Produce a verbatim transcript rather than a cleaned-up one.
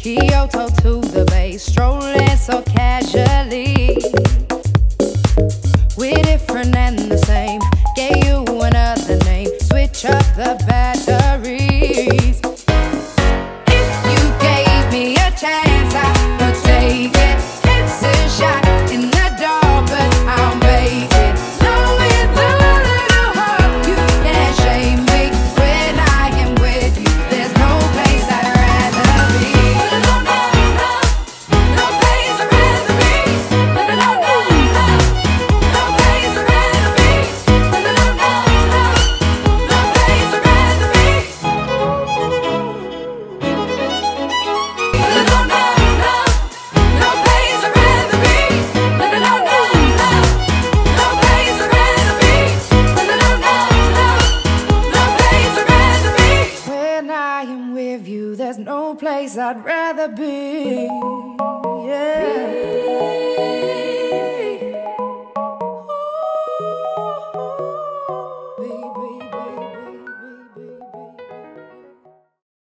Kyoto to the bay, strolling so casually. We're different and the same. Gave you another name. Switch up the batteries. If you gave me a chance, I would take it. It's a shot in the dark, but I'll make it. Knowing the little heart, you can't shame me. When I am with you, there's no place I'd rather be. No, no, no, no place I'd rather be. No, no, no, no, no place I'd rather be. No, no, no, no, no place I'd rather be. No, no, no, no, no place I'd rather be. No, no, no, no, no place I'd rather be. No, no, no, no, no place I'd rather be. When I am with you, there's no place I'd rather be. Yeah.